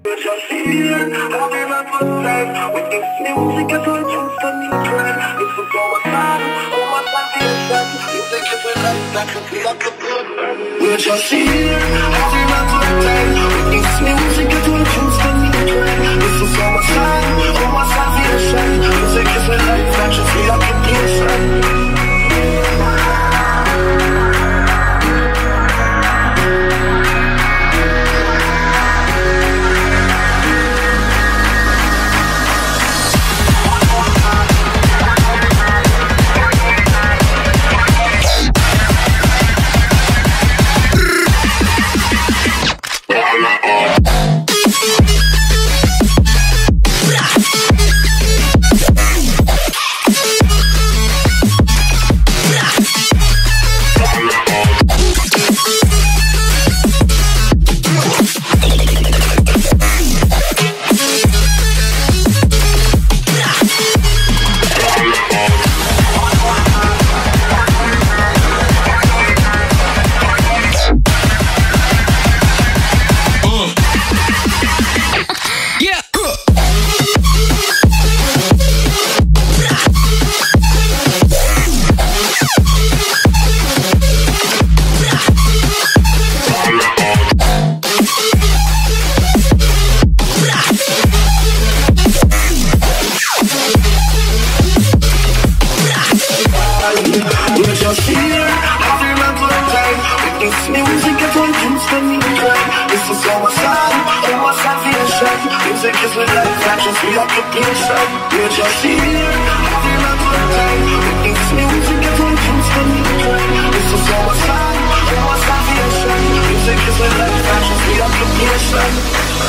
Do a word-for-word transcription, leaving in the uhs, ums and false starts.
We're just here, having a good time. With this music, I don't choose to need time. This is all my time, all my salvation. Music is my life, I just feel like a patient. Music is my life, I just feel like a patient. We're just here, having a good time. With this music, I don't choose to need time. This is all my time, all my salvation. Music is my life, I just feel like a patient.